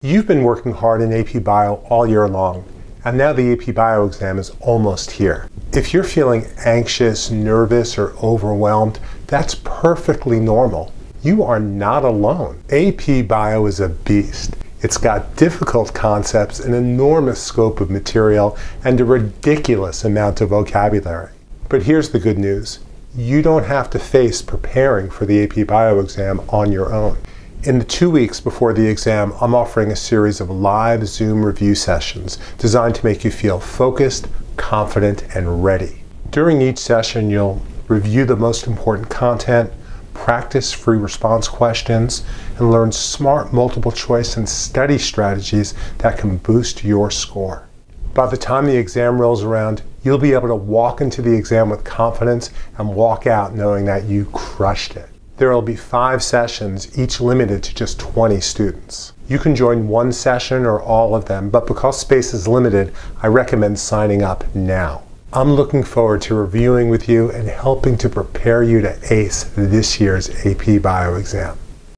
You've been working hard in AP Bio all year long, and now the AP Bio exam is almost here. If you're feeling anxious, nervous, or overwhelmed, that's perfectly normal. You are not alone. AP Bio is a beast. It's got difficult concepts, an enormous scope of material, and a ridiculous amount of vocabulary. But here's the good news. You don't have to face preparing for the AP Bio exam on your own. In the 2 weeks before the exam, I'm offering a series of live Zoom review sessions designed to make you feel focused, confident, and ready. During each session, you'll review the most important content, practice free response questions, and learn smart multiple choice and study strategies that can boost your score. By the time the exam rolls around, you'll be able to walk into the exam with confidence and walk out knowing that you crushed it. There will be 5 sessions, each limited to just 20 students. You can join one session or all of them, but because space is limited, I recommend signing up now. I'm looking forward to reviewing with you and helping to prepare you to ace this year's AP Bio exam.